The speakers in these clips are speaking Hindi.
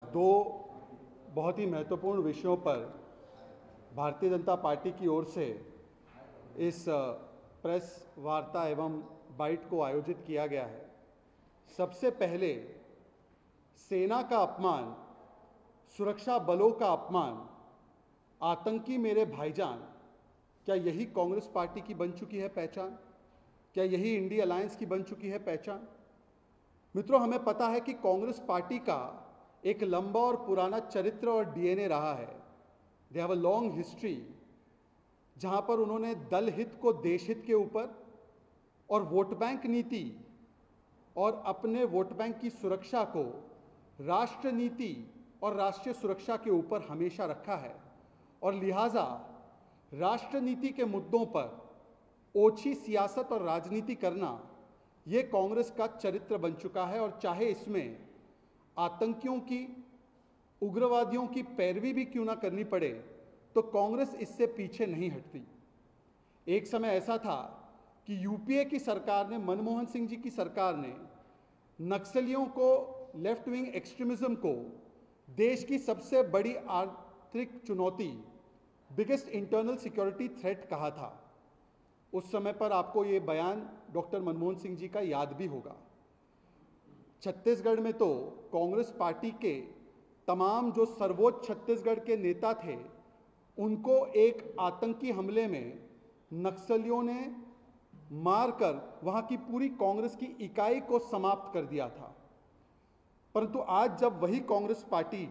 दो बहुत ही महत्वपूर्ण विषयों पर भारतीय जनता पार्टी की ओर से इस प्रेस वार्ता एवं बाइट को आयोजित किया गया है। सबसे पहले सेना का अपमान, सुरक्षा बलों का अपमान, आतंकी मेरे भाईजान, क्या यही कांग्रेस पार्टी की बन चुकी है पहचान? क्या यही इंडिया अलायंस की बन चुकी है पहचान? मित्रों, हमें पता है कि कांग्रेस पार्टी का एक लंबा और पुराना चरित्र और डीएनए रहा है। They have a long history, जहां पर उन्होंने दल हित को देश हित के ऊपर और वोट बैंक नीति और अपने वोट बैंक की सुरक्षा को राष्ट्र नीति और राष्ट्रीय सुरक्षा के ऊपर हमेशा रखा है। और लिहाजा राष्ट्र नीति के मुद्दों पर ओछी सियासत और राजनीति करना ये कांग्रेस का चरित्र बन चुका है। और चाहे इसमें आतंकियों की, उग्रवादियों की पैरवी भी क्यों ना करनी पड़े, तो कांग्रेस इससे पीछे नहीं हटती। एक समय ऐसा था कि यूपीए की सरकार ने, मनमोहन सिंह जी की सरकार ने नक्सलियों को, लेफ्ट विंग एक्सट्रीमिज्म को देश की सबसे बड़ी आर्थिक चुनौती, बिगेस्ट इंटरनल सिक्योरिटी थ्रेट कहा था। उस समय पर आपको ये बयान डॉक्टर मनमोहन सिंह जी का याद भी होगा। छत्तीसगढ़ में तो कांग्रेस पार्टी के तमाम जो सर्वोच्च छत्तीसगढ़ के नेता थे, उनको एक आतंकी हमले में नक्सलियों ने मारकर वहां की पूरी कांग्रेस की इकाई को समाप्त कर दिया था। परंतु आज जब वही कांग्रेस पार्टी,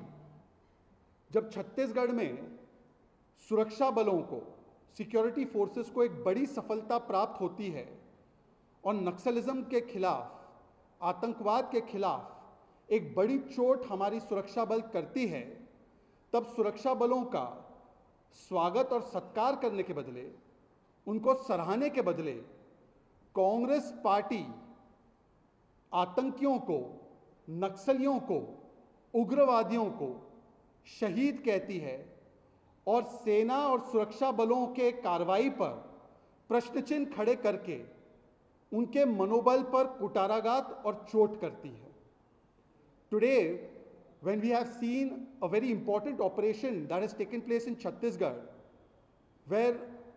जब छत्तीसगढ़ में सुरक्षा बलों को, सिक्योरिटी फोर्सेस को एक बड़ी सफलता प्राप्त होती है और नक्सलिज्म के खिलाफ, आतंकवाद के खिलाफ एक बड़ी चोट हमारी सुरक्षा बल करती है, तब सुरक्षा बलों का स्वागत और सत्कार करने के बदले, उनको सराहने के बदले, कांग्रेस पार्टी आतंकियों को, नक्सलियों को, उग्रवादियों को शहीद कहती है और सेना और सुरक्षा बलों के कार्रवाई पर प्रश्न चिन्ह खड़े करके उनके मनोबल पर कुटाराघात और चोट करती है। Today when we have seen a very important operation that has taken place in Chhattisgarh, where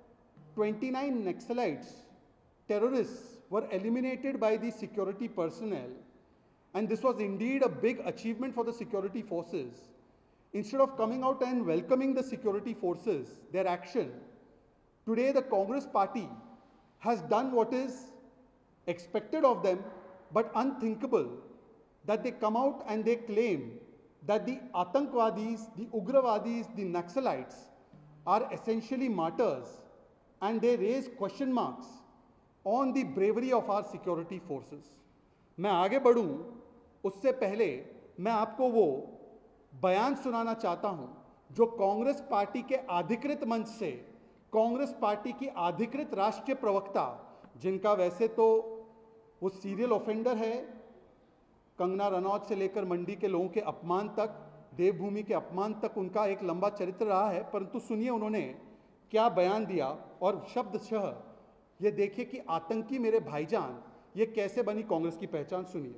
29 Naxalites, terrorists, were eliminated by the security personnel, and this was indeed a big achievement for the security forces. Instead of coming out and welcoming the security forces, their action, today the Congress party has done what is expected of them, but unthinkable, that they come out and they claim that the Atankwadis, the Ugravadis, the Naxalites are essentially martyrs, and they raise question marks on the bravery of our security forces. मैं आगे बढ़ूं उससे पहले मैं आपको वो बयान सुनाना चाहता हूं जो कांग्रेस पार्टी के अधिकृत मंच से, कांग्रेस पार्टी की अधिकृत राष्ट्रीय प्रवक्ता, जिनका वैसे तो वो सीरियल ऑफेंडर है, कंगना रनौत से लेकर मंडी के लोगों के अपमान तक, देवभूमि के अपमान तक उनका एक लंबा चरित्र रहा है, परंतु सुनिए उन्होंने क्या बयान दिया और शब्दशः ये देखिए कि आतंकी मेरे भाईजान ये कैसे बनी कांग्रेस की पहचान। सुनिए।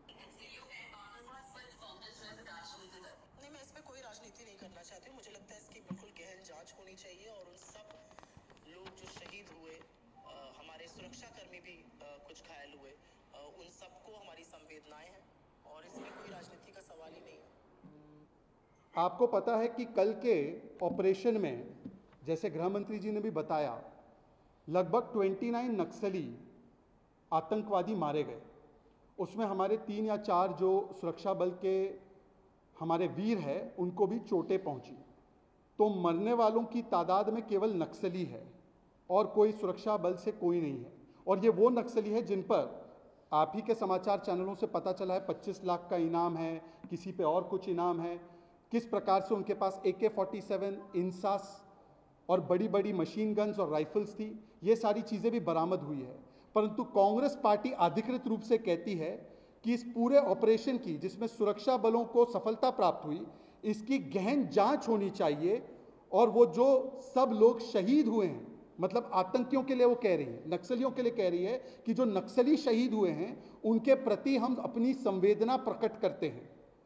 नहीं, मैं इस पे कोई राजनीति नहीं करना चाहती हूँ। मुझे लगता है इसकी बिल्कुल गहन जांच होनी चाहिए और उन सब लोग जो शहीद हुए, हमारे सुरक्षाकर्मी भी कुछ घायल हुए, उन सबको हमारी संवेदनाएं हैं और इसमें कोई राजनीति का सवाल ही नहीं है। आपको पता है कि कल के ऑपरेशन में, जैसे गृह मंत्री जी ने भी बताया, लगभग 29 नक्सली आतंकवादी मारे गए। उसमें हमारे 3 या 4 जो सुरक्षा बल के हमारे वीर हैं, उनको भी चोटें पहुंची। तो मरने वालों की तादाद में केवल नक्सली है और कोई सुरक्षा बल से कोई नहीं है। और ये वो नक्सली है जिन पर आप ही के समाचार चैनलों से पता चला है 25 लाख का इनाम है, किसी पे और कुछ इनाम है। किस प्रकार से उनके पास AK-47, इंसास और बड़ी बड़ी मशीन गन्स और राइफल्स थी, ये सारी चीज़ें भी बरामद हुई है। परंतु कांग्रेस पार्टी अधिकृत रूप से कहती है कि इस पूरे ऑपरेशन की, जिसमें सुरक्षा बलों को सफलता प्राप्त हुई, इसकी गहन जांच होनी चाहिए और वो जो सब लोग शहीद हुए हैं, मतलब आतंकियों के लिए वो कह रही है, नक्सलियों के लिए कह रही है कि जो नक्सली शहीद हुए हैं उनके प्रति हम अपनी संवेदना प्रकट करते हैं।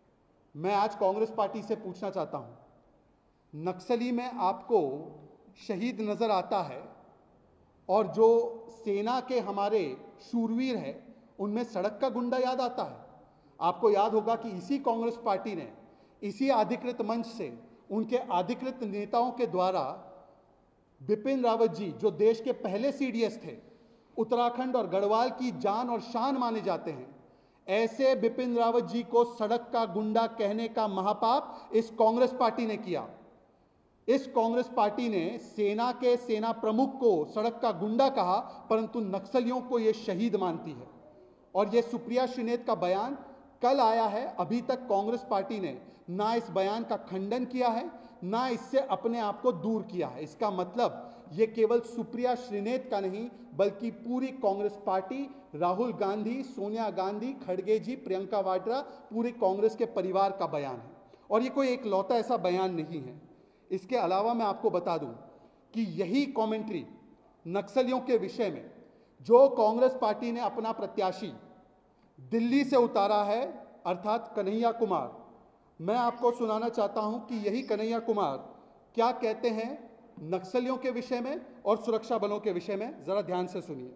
मैं आज कांग्रेस पार्टी से पूछना चाहता हूं, नक्सली में आपको शहीद नजर आता है और जो सेना के हमारे शूरवीर हैं उनमें सड़क का गुंडा याद आता है। आपको याद होगा कि इसी कांग्रेस पार्टी ने इसी अधिकृत मंच से उनके अधिकृत नेताओं के द्वारा बिपिन रावत जी, जो देश के पहले सीडीएस थे, उत्तराखंड और गढ़वाल की जान और शान माने जाते हैं, ऐसे बिपिन रावत जी को सड़क का गुंडा कहने का महापाप इस कांग्रेस पार्टी ने किया। इस कांग्रेस पार्टी ने सेना के सेना प्रमुख को सड़क का गुंडा कहा, परंतु नक्सलियों को यह शहीद मानती है। और यह सुप्रिया श्रीनेत का बयान कल आया है, अभी तक कांग्रेस पार्टी ने ना इस बयान का खंडन किया है, ना इससे अपने आप को दूर किया है। इसका मतलब यह केवल सुप्रिया श्रीनेत का नहीं, बल्कि पूरी कांग्रेस पार्टी, राहुल गांधी, सोनिया गांधी, खड़गे जी, प्रियंका वाड्रा, पूरे कांग्रेस के परिवार का बयान है। और यह कोई एक लौता ऐसा बयान नहीं है। इसके अलावा मैं आपको बता दूं कि यही कमेंट्री नक्सलियों के विषय में जो कांग्रेस पार्टी ने अपना प्रत्याशी दिल्ली से उतारा है, अर्थात कन्हैया कुमार, मैं आपको सुनाना चाहता हूं कि यही कन्हैया कुमार क्या कहते हैं नक्सलियों के विषय में और सुरक्षा बलों के विषय में। जरा ध्यान से सुनिए।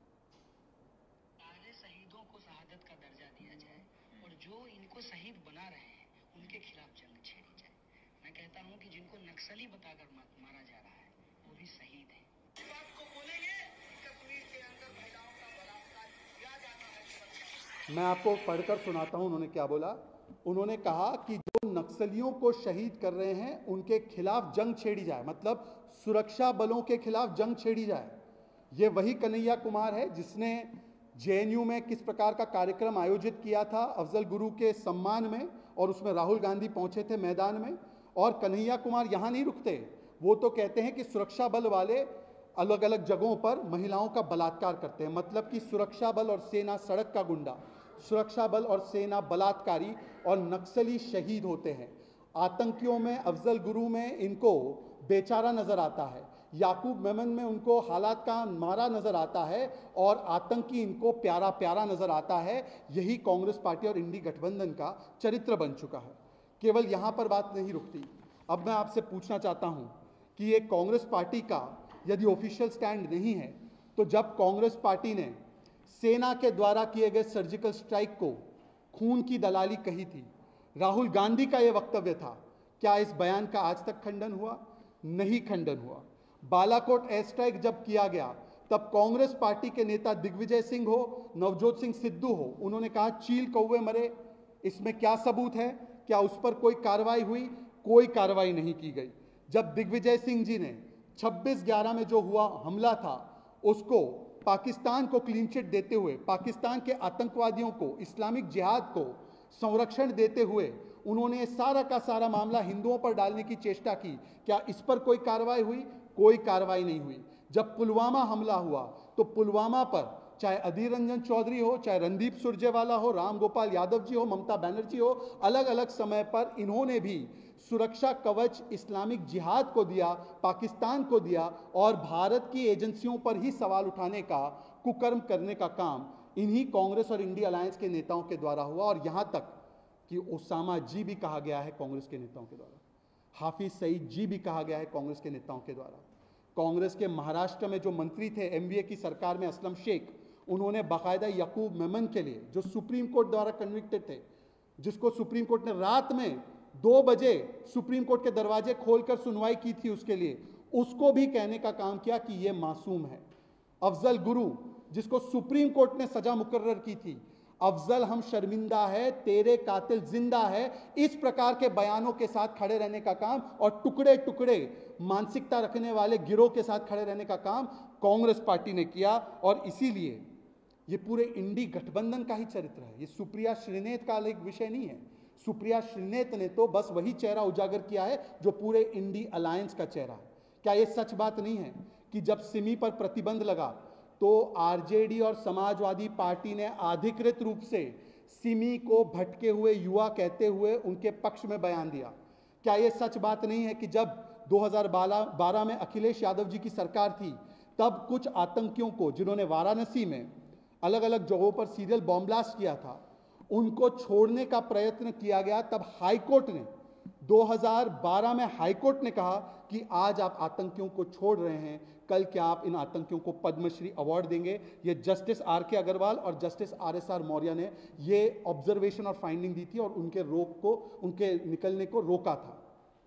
सारे शहीदों को शहादत का दर्जा दिया जाए और जो इनको शहीद बना रहे हैं उनके खिलाफ जंग छेड़ी जाए। मैं कहता हूं कि जिनको नक्सली बताकर मारा जा रहा है वो भी शहीद है। इस बात को बोलेंगे कश्मीर के अंदर महिलाओं का बलात्कार किया जाता है। मैं आपको पढ़कर सुनाता हूं उन्होंने क्या बोला। उन्होंने कहा कि जो नक्सलियों को शहीद कर रहे हैं उनके खिलाफ जंग छेड़ी जाए, मतलब सुरक्षा बलों के खिलाफ जंग छेड़ी जाए। यह वही कन्हैया कुमार है जिसने जेएनयू में किस प्रकार का कार्यक्रम आयोजित किया था अफजल गुरु के सम्मान में, और उसमें राहुल गांधी पहुंचे थे मैदान में। और कन्हैया कुमार यहां नहीं रुकते, वो तो कहते हैं कि सुरक्षा बल वाले अलग अलग जगहों पर महिलाओं का बलात्कार करते हैं। मतलब कि सुरक्षा बल और सेना सड़क का गुंडा, सुरक्षा बल और सेना बलात्कारी और नक्सली शहीद होते हैं। आतंकियों में, अफजल गुरु में इनको बेचारा नजर आता है, याकूब मेमन में उनको हालात का मारा नजर आता है, और आतंकी इनको प्यारा प्यारा नजर आता है। यही कांग्रेस पार्टी और इंडी गठबंधन का चरित्र बन चुका है। केवल यहां पर बात नहीं रुकती। अब मैं आपसे पूछना चाहता हूं कि ये कांग्रेस पार्टी का यदि ऑफिशियल स्टैंड नहीं है, तो जब कांग्रेस पार्टी ने सेना के द्वारा किए गए सर्जिकल स्ट्राइक को खून की दलाली कही थी, राहुल गांधी का यह वक्तव्य था, क्या इस बयान का आज तक खंडन हुआ? नहीं खंडन हुआ। बालाकोट एयर स्ट्राइक जब किया गया तब कांग्रेस पार्टी के नेता दिग्विजय सिंह हो, नवजोत सिंह सिद्धू हो, उन्होंने कहा चील कौवे मरे। इसमें क्या सबूत है? क्या उस पर कोई कार्रवाई हुई? कोई कार्रवाई नहीं की गई। जब दिग्विजय सिंह जी ने 26/11 में जो हुआ हमला था उसको पाकिस्तान को क्लीन चिट देते हुए, पाकिस्तान के आतंकवादियों को, इस्लामिक जिहाद को संरक्षण देते हुए उन्होंने सारा का सारा मामला हिंदुओं पर डालने की चेष्टा की, क्या इस पर कोई कार्रवाई हुई? कोई कार्रवाई नहीं हुई। जब पुलवामा हमला हुआ तो पुलवामा पर चाहे अधीर रंजन चौधरी हो, चाहे रणदीप सुरजेवाला हो, राम गोपाल यादव जी हो, ममता बनर्जी हो, अलग अलग समय पर इन्होंने भी सुरक्षा कवच इस्लामिक जिहाद को दिया, पाकिस्तान को दिया, और भारत की एजेंसियों पर ही सवाल उठाने का, कुकर्म करने का काम इन्हीं कांग्रेस और इंडिया अलायंस के नेताओं के द्वारा हुआ। और यहां तक कि ओसामा जी भी कहा गया है कांग्रेस के नेताओं के द्वारा, हाफिज सईद जी भी कहा गया है कांग्रेस के नेताओं के द्वारा। कांग्रेस के महाराष्ट्र में जो मंत्री थे एमवीए की सरकार में, असलम शेख, उन्होंने बाकायदा याकूब मेमन के लिए, जो सुप्रीम कोर्ट द्वारा कन्विक्टेड थे, जिसको सुप्रीम कोर्ट ने रात में 2 बजे सुप्रीम कोर्ट के दरवाजे खोलकर सुनवाई की थी उसके लिए, उसको भी कहने का काम किया कि यह मासूम है। अफजल गुरु, जिसको सुप्रीम कोर्ट ने सजा मुकर्रर की थी, अफजल हम शर्मिंदा है, तेरे कातिल जिंदा है, इस प्रकार के बयानों के साथ खड़े रहने का काम और टुकड़े टुकड़े मानसिकता रखने वाले गिरोह के साथ खड़े रहने का काम कांग्रेस पार्टी ने किया। और इसीलिए ये पूरे इंडी गठबंधन का ही चरित्र है। ये सुप्रिया श्रीनेत का अलग विषय नहीं है। सुप्रिया श्रीनेत ने तो बस वही चेहरा उजागर किया है जो पूरे इंडी अलायंस का चेहरा है। क्या यह सच बात नहीं है कि जब सिमी पर प्रतिबंध लगा तो आरजेडी और समाजवादी पार्टी ने अधिकृत रूप से सिमी को भटके हुए युवा कहते हुए उनके पक्ष में बयान दिया? क्या यह सच बात नहीं है कि जब 2012 में अखिलेश यादव जी की सरकार थी, तब कुछ आतंकियों को, जिन्होंने वाराणसी में अलग अलग जगहों पर सीरियल बॉम्ब ब्लास्ट किया था, उनको छोड़ने का प्रयत्न किया गया, तब हाईकोर्ट ने 2012 में हाईकोर्ट ने कहा कि आज आप आतंकियों को छोड़ रहे हैं, कल क्या आप इन आतंकियों को पद्मश्री अवार्ड देंगे। ये जस्टिस RK अग्रवाल और जस्टिस RSR मौर्य ने ये ऑब्जर्वेशन और फाइंडिंग दी थी और उनके निकलने को रोका था।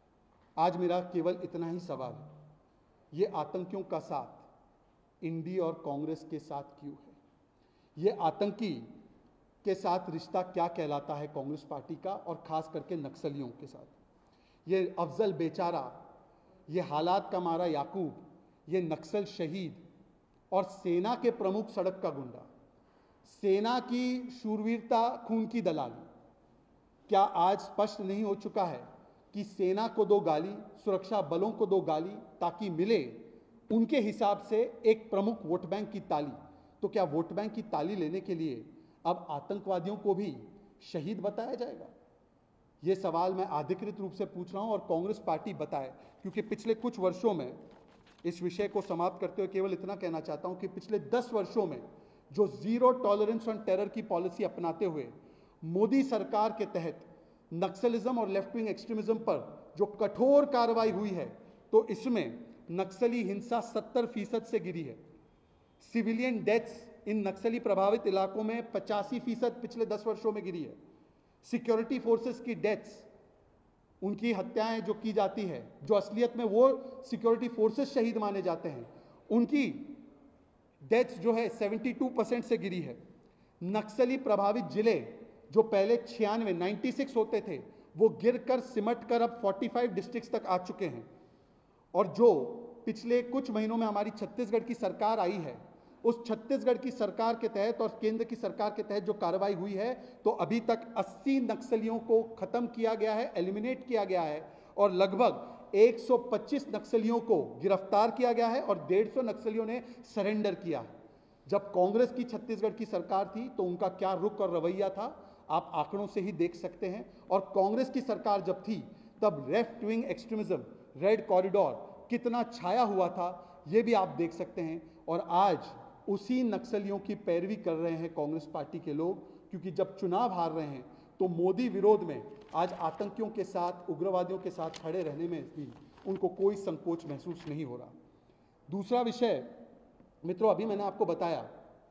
आज मेरा केवल इतना ही सवाल है, ये आतंकियों का साथ इंडी और कांग्रेस के साथ क्यों है? ये आतंकी के साथ रिश्ता क्या कहलाता है कांग्रेस पार्टी का, और खास करके नक्सलियों के साथ? ये अफजल बेचारा, ये हालात का मारा याकूब, ये नक्सल शहीद और सेना के प्रमुख सड़क का गुंडा, सेना की शूरवीरता, खून की दलाली, क्या आज स्पष्ट नहीं हो चुका है कि सेना को दो गाली, सुरक्षा बलों को दो गाली, ताकि मिले उनके हिसाब से एक प्रमुख वोट बैंक की ताली? तो क्या वोट बैंक की ताली लेने के लिए अब आतंकवादियों को भी शहीद बताया जाएगा? ये सवाल मैं अधिकृत रूप से पूछ रहा हूं और कांग्रेस पार्टी बताए, क्योंकि पिछले कुछ वर्षों में, इस विषय को समाप्त करते हुए केवल इतना कहना चाहता हूं कि पिछले 10 वर्षों में जो जीरो टॉलरेंस ऑन टेरर की पॉलिसी अपनाते हुए मोदी सरकार के तहत नक्सलिज्म और लेफ्ट विंग एक्सट्रीमिज्म पर जो कठोर कार्रवाई हुई है, तो इसमें नक्सली हिंसा 70% से गिरी है। सिविलियन डेथ्स इन नक्सली प्रभावित इलाकों में 85% पिछले 10 वर्षों में गिरी है। सिक्योरिटी फोर्सेस की डेथ्स, उनकी हत्याएं जो की जाती है, जो असलियत में वो सिक्योरिटी फोर्सेस शहीद माने जाते हैं, उनकी डेथ्स जो है 72% से गिरी है। नक्सली प्रभावित जिले जो पहले 96 होते थे, वो गिरकर सिमट कर अब 45 डिस्ट्रिक्ट्स तक आ चुके हैं। और जो पिछले कुछ महीनों में हमारी छत्तीसगढ़ की सरकार आई है, उस छत्तीसगढ़ की सरकार के तहत और केंद्र की सरकार के तहत जो कार्रवाई हुई है, तो अभी तक 80 नक्सलियों को खत्म किया गया है, एलिमिनेट किया गया है, और लगभग 125 नक्सलियों को गिरफ्तार किया गया है और 150 नक्सलियों ने सरेंडर किया है। जब कांग्रेस की छत्तीसगढ़ की सरकार थी तो उनका क्या रुख और रवैया था, आप आंकड़ों से ही देख सकते हैं। और कांग्रेस की सरकार जब थी तब left wing extremism, red corridor कितना छाया हुआ था, ये भी आप देख सकते हैं। और आज उसी नक्सलियों की पैरवी कर रहे हैं कांग्रेस पार्टी के लोग, क्योंकि जब चुनाव हार रहे हैं तो मोदी विरोध में आज आतंकियों के साथ, उग्रवादियों के साथ खड़े रहने में भी उनको कोई संकोच महसूस नहीं हो रहा। दूसरा विषय मित्रों, अभी मैंने आपको बताया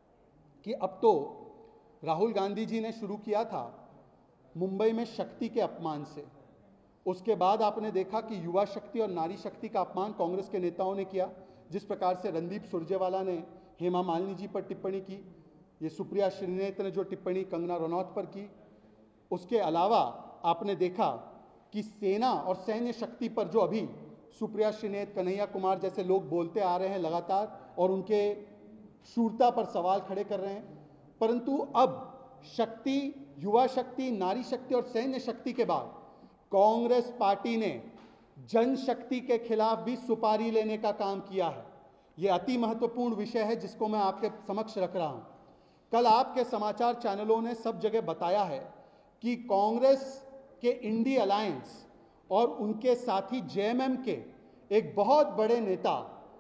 कि अब तो राहुल गांधी जी ने शुरू किया था मुंबई में शक्ति के अपमान से, उसके बाद आपने देखा कि युवा शक्ति और नारी शक्ति का अपमान कांग्रेस के नेताओं ने किया। जिस प्रकार से रणदीप सुरजेवाला ने हेमा मालिनी जी पर टिप्पणी की, ये सुप्रिया श्रीनेत ने जो टिप्पणी कंगना रनौत पर की, उसके अलावा आपने देखा कि सेना और सैन्य शक्ति पर जो अभी सुप्रिया श्रीनेत, कन्हैया कुमार जैसे लोग बोलते आ रहे हैं लगातार और उनके शूरता पर सवाल खड़े कर रहे हैं, परंतु अब शक्ति, युवा शक्ति, नारी शक्ति और सैन्य शक्ति के बाद कांग्रेस पार्टी ने जनशक्ति के खिलाफ भी सुपारी लेने का काम किया है। यह अति महत्वपूर्ण विषय है जिसको मैं आपके समक्ष रख रहा हूं। कल आपके समाचार चैनलों ने सब जगह बताया है कि कांग्रेस के इंडी अलायंस और उनके साथी जेएमएम के एक बहुत बड़े नेता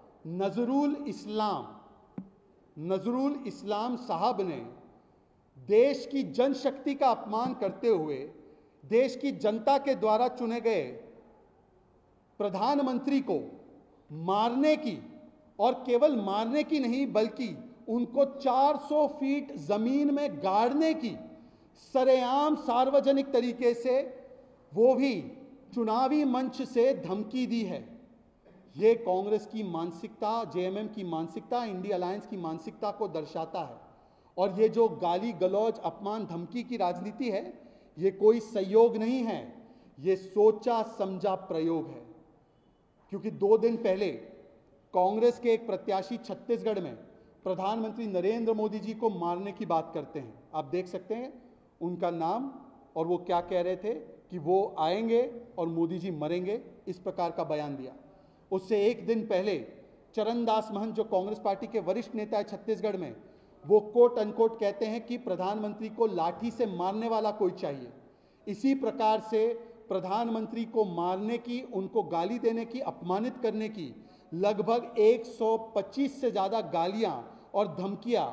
नजरुल इस्लाम साहब ने देश की जनशक्ति का अपमान करते हुए देश की जनता के द्वारा चुने गए प्रधानमंत्री को मारने की, और केवल मारने की नहीं बल्कि उनको 400 फीट जमीन में गाड़ने की सरेआम सार्वजनिक तरीके से, वो भी चुनावी मंच से धमकी दी है। ये कांग्रेस की मानसिकता, जेएमएम की मानसिकता, इंडी अलायंस की मानसिकता को दर्शाता है। और ये जो गाली गलौज, अपमान, धमकी की राजनीति है, ये कोई संयोग नहीं है, ये सोचा समझा प्रयोग है। क्योंकि 2 दिन पहले कांग्रेस के एक प्रत्याशी छत्तीसगढ़ में प्रधानमंत्री नरेंद्र मोदी जी को मारने की बात करते हैं। आप देख सकते हैं उनका नाम, और वो क्या कह रहे थे कि वो आएंगे और मोदी जी मरेंगे, इस प्रकार का बयान दिया। उससे एक दिन पहले चरणदास महंत, जो कांग्रेस पार्टी के वरिष्ठ नेता है छत्तीसगढ़ में, वो कोट अनकोट कहते हैं कि प्रधानमंत्री को लाठी से मारने वाला कोई चाहिए। इसी प्रकार से प्रधानमंत्री को मारने की, उनको गाली देने की, अपमानित करने की लगभग 125 से ज़्यादा गालियां और धमकियां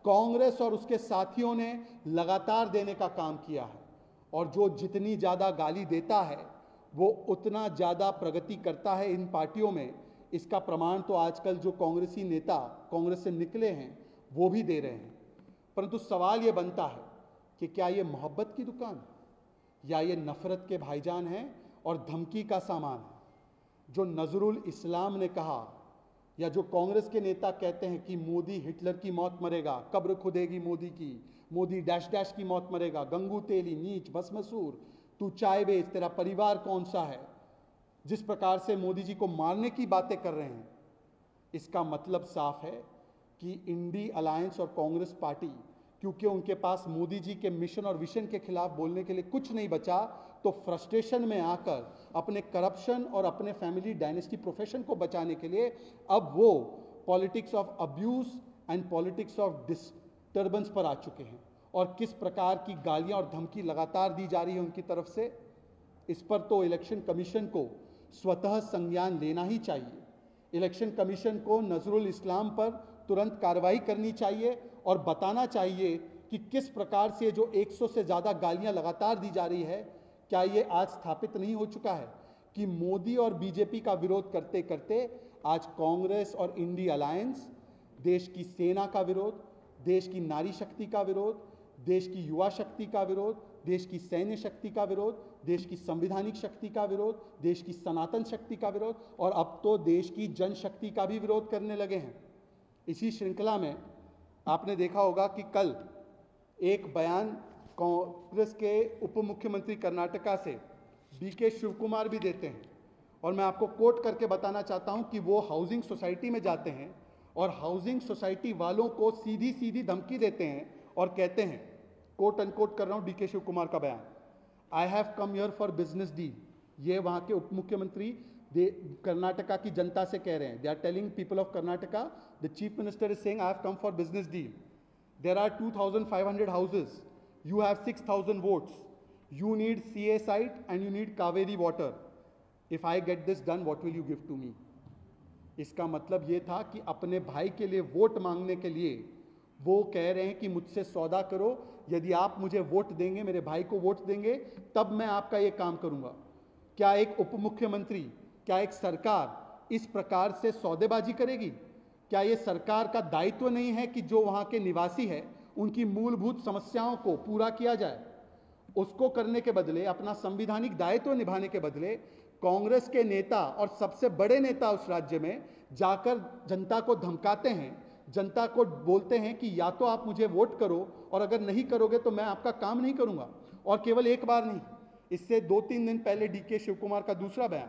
कांग्रेस और उसके साथियों ने लगातार देने का काम किया है, और जो जितनी ज़्यादा गाली देता है वो उतना ज़्यादा प्रगति करता है इन पार्टियों में। इसका प्रमाण तो आजकल जो कांग्रेसी नेता कांग्रेस से निकले हैं वो भी दे रहे हैं। परंतु सवाल ये बनता है कि क्या ये मोहब्बत की दुकान या ये नफरत के भाईजान हैं और धमकी का सामान है। जो नजरुल इस्लाम ने कहा, या जो कांग्रेस के नेता कहते हैं कि मोदी हिटलर की मौत मरेगा, कब्र खुदेगी मोदी की, मोदी डैश डैश की मौत मरेगा, गंगू तेली, नीच, भस्मसूर, तू चाय बेच, तेरा परिवार कौन सा है, जिस प्रकार से मोदी जी को मारने की बातें कर रहे हैं, इसका मतलब साफ है कि इंडी अलायंस और कांग्रेस पार्टी, क्योंकि उनके पास मोदी जी के मिशन और विजन के खिलाफ बोलने के लिए कुछ नहीं बचा, तो फ्रस्ट्रेशन में आकर अपने करप्शन और अपने फैमिली डायनेस्टी प्रोफेशन को बचाने के लिए अब वो politics of abuse and politics of disturbance पर आ चुके हैं। और किस प्रकार की गालियां और धमकी लगातार दी जा रही है उनकी तरफ से, इस पर तो इलेक्शन कमीशन को स्वतः संज्ञान लेना ही चाहिए। इलेक्शन कमीशन को नजरुल इस्लाम पर तुरंत कार्रवाई करनी चाहिए और बताना चाहिए कि किस प्रकार से जो 100 से ज़्यादा गालियां लगातार दी जा रही है, क्या ये आज स्थापित नहीं हो चुका है कि मोदी और बीजेपी का विरोध करते करते आज कांग्रेस और इंडी अलायंस देश की सेना का विरोध, देश की नारी शक्ति का विरोध, देश की युवा शक्ति का विरोध, देश की सैन्य शक्ति का विरोध, देश की संवैधानिक शक्ति का विरोध, देश की सनातन शक्ति का विरोध, और अब तो देश की जनशक्ति का भी विरोध करने लगे हैं। इसी श्रृंखला में आपने देखा होगा कि कल एक बयान कांग्रेस के उप मुख्यमंत्री कर्नाटका से डीके शिव कुमार भी देते हैं, और मैं आपको कोट करके बताना चाहता हूं कि वो हाउसिंग सोसाइटी में जाते हैं और हाउसिंग सोसाइटी वालों को सीधी सीधी धमकी देते हैं और कहते हैं, कोट अनकोट कर रहा हूं डीके शिव कुमार का बयान, I have come here for business deal. ये वहां के उप मुख्यमंत्री कर्नाटका की जनता से कह रहे हैं। They are telling people of Karnataka, the chief minister is saying I have come for business deal. There are 2500 houses, you have 6,000 votes, you need CA site and you need Kaveri water. If I get this done, what will you give to me? इसका मतलब ये था कि अपने भाई के लिए वोट मांगने के लिए वो कह रहे हैं कि मुझसे सौदा करो, यदि आप मुझे वोट देंगे, मेरे भाई को वोट देंगे, तब मैं आपका ये काम करूंगा। क्या एक उप मुख्यमंत्री, क्या एक सरकार इस प्रकार से सौदेबाजी करेगी? क्या ये सरकार का दायित्व नहीं है कि जो वहां के निवासी है उनकी मूलभूत समस्याओं को पूरा किया जाए? उसको करने के बदले, अपना संवैधानिक दायित्व निभाने के बदले, कांग्रेस के नेता और सबसे बड़े नेता उस राज्य में जाकर जनता को धमकाते हैं, जनता को बोलते हैं कि या तो आप मुझे वोट करो और अगर नहीं करोगे तो मैं आपका काम नहीं करूंगा। और केवल एक बार नहीं, इससे 2-3 दिन पहले डीके शिव कुमार का दूसरा बयान,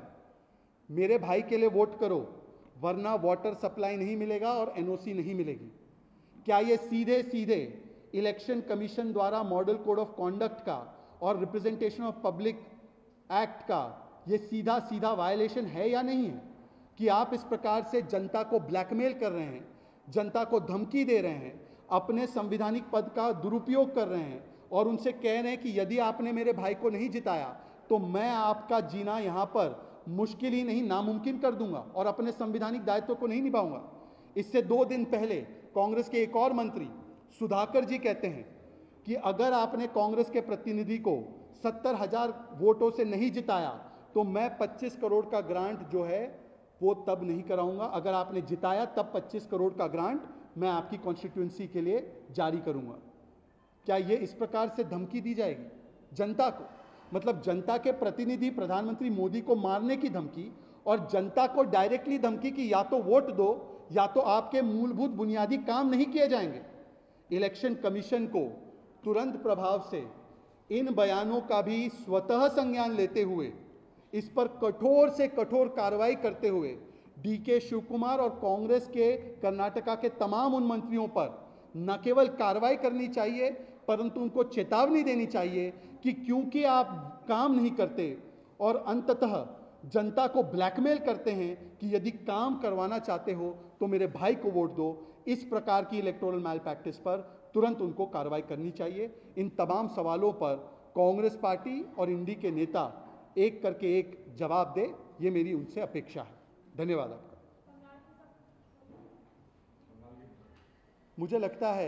मेरे भाई के लिए वोट करो वरना वाटर सप्लाई नहीं मिलेगा और एनओसी नहीं मिलेगी। क्या ये सीधे सीधे इलेक्शन कमीशन द्वारा मॉडल कोड ऑफ कॉन्डक्ट का और रिप्रेजेंटेशन ऑफ पब्लिक एक्ट का ये सीधा सीधा वायलेशन है या नहीं है कि आप इस प्रकार से जनता को ब्लैकमेल कर रहे हैं, जनता को धमकी दे रहे हैं, अपने संवैधानिक पद का दुरुपयोग कर रहे हैं और उनसे कह रहे हैं कि यदि आपने मेरे भाई को नहीं जिताया तो मैं आपका जीना यहाँ पर मुश्किल ही नहीं नामुमकिन कर दूंगा और अपने संवैधानिक दायित्व को नहीं निभाऊंगा। इससे 2 दिन पहले कांग्रेस के एक और मंत्री सुधाकर जी कहते हैं कि अगर आपने कांग्रेस के प्रतिनिधि को 70,000 वोटों से नहीं जिताया तो मैं 25 करोड़ का ग्रांट जो है वो तब नहीं कराऊंगा, अगर आपने जिताया तब 25 करोड़ का ग्रांट मैं आपकी कॉन्स्टिट्यूएंसी के लिए जारी करूंगा। क्या ये इस प्रकार से धमकी दी जाएगी जनता को? मतलब जनता के प्रतिनिधि प्रधानमंत्री मोदी को मारने की धमकी और जनता को डायरेक्टली धमकी कि या तो वोट दो या तो आपके मूलभूत बुनियादी काम नहीं किए जाएंगे। इलेक्शन कमीशन को तुरंत प्रभाव से इन बयानों का भी स्वतः संज्ञान लेते हुए इस पर कठोर से कठोर कार्रवाई करते हुए डीके शिव कुमार और कांग्रेस के कर्नाटका के तमाम उन मंत्रियों पर न केवल कार्रवाई करनी चाहिए परंतु उनको चेतावनी देनी चाहिए कि क्योंकि आप काम नहीं करते और अंततः जनता को ब्लैकमेल करते हैं कि यदि काम करवाना चाहते हो तो मेरे भाई को वोट दो, इस प्रकार की इलेक्टोरल मैल प्रैक्टिस पर तुरंत उनको कार्रवाई करनी चाहिए। इन तमाम सवालों पर कांग्रेस पार्टी और इंडी के नेता एक करके एक जवाब दे, ये मेरी उनसे अपेक्षा है। धन्यवाद आपका। मुझे लगता है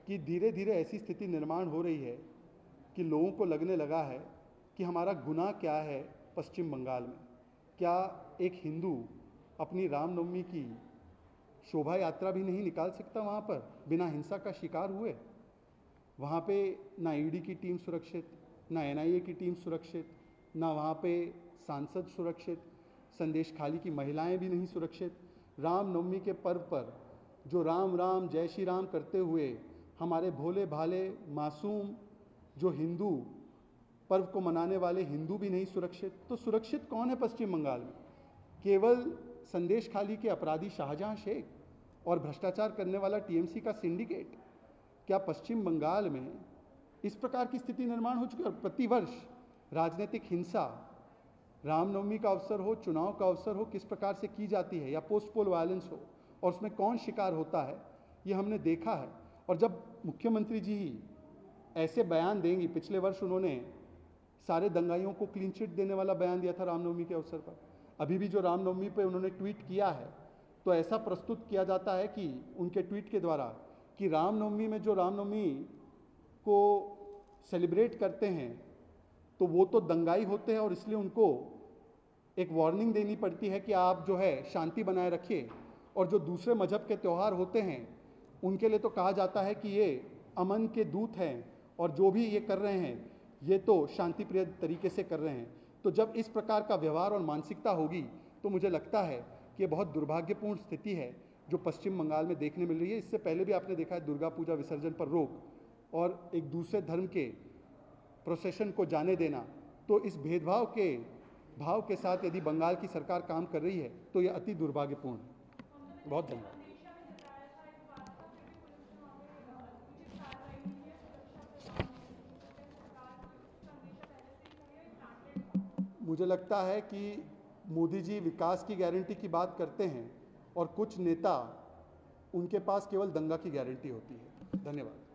कि धीरे धीरे ऐसी स्थिति निर्माण हो रही है कि लोगों को लगने लगा है कि हमारा गुनाह क्या है पश्चिम बंगाल में। क्या एक हिंदू अपनी रामनवमी की शोभा यात्रा भी नहीं निकाल सकता वहाँ पर बिना हिंसा का शिकार हुए? वहाँ पे ना ईडी की टीम सुरक्षित, ना एनआईए की टीम सुरक्षित, ना वहाँ पे सांसद सुरक्षित, संदेश खाली की महिलाएं भी नहीं सुरक्षित। रामनवमी के पर्व पर जो राम राम जय श्री राम करते हुए हमारे भोले भाले मासूम जो हिंदू पर्व को मनाने वाले हिंदू भी नहीं सुरक्षित। तो सुरक्षित कौन है पश्चिम बंगाल में? केवल संदेश खाली के अपराधी शाहजहां शेख और भ्रष्टाचार करने वाला टीएमसी का सिंडिकेट? क्या पश्चिम बंगाल में इस प्रकार की स्थिति निर्माण हो चुकी है? और प्रतिवर्ष राजनीतिक हिंसा रामनवमी का अवसर हो, चुनाव का अवसर हो, किस प्रकार से की जाती है, या पोस्ट पोल वायलेंस हो, और उसमें कौन शिकार होता है, ये हमने देखा है। और जब मुख्यमंत्री जी ही ऐसे बयान देंगी, पिछले वर्ष उन्होंने सारे दंगाइयों को क्लीन चिट देने वाला बयान दिया था रामनवमी के अवसर पर, अभी भी जो रामनवमी पे उन्होंने ट्वीट किया है तो ऐसा प्रस्तुत किया जाता है कि उनके ट्वीट के द्वारा कि रामनवमी में जो रामनवमी को सेलिब्रेट करते हैं तो वो तो दंगाई होते हैं और इसलिए उनको एक वार्निंग देनी पड़ती है कि आप जो है शांति बनाए रखिए। और जो दूसरे मजहब के त्यौहार होते हैं उनके लिए तो कहा जाता है कि ये अमन के दूत हैं और जो भी ये कर रहे हैं ये तो शांति प्रिय तरीके से कर रहे हैं। तो जब इस प्रकार का व्यवहार और मानसिकता होगी तो मुझे लगता है कि ये बहुत दुर्भाग्यपूर्ण स्थिति है जो पश्चिम बंगाल में देखने मिल रही है। इससे पहले भी आपने देखा है दुर्गा पूजा विसर्जन पर रोक और एक दूसरे धर्म के प्रोसेशन को जाने देना। तो इस भेदभाव के भाव के साथ यदि बंगाल की सरकार काम कर रही है तो ये अति दुर्भाग्यपूर्ण है। बहुत धन्यवाद। मुझे लगता है कि मोदी जी विकास की गारंटी की बात करते हैं और कुछ नेता उनके पास केवल दंगा की गारंटी होती है। धन्यवाद।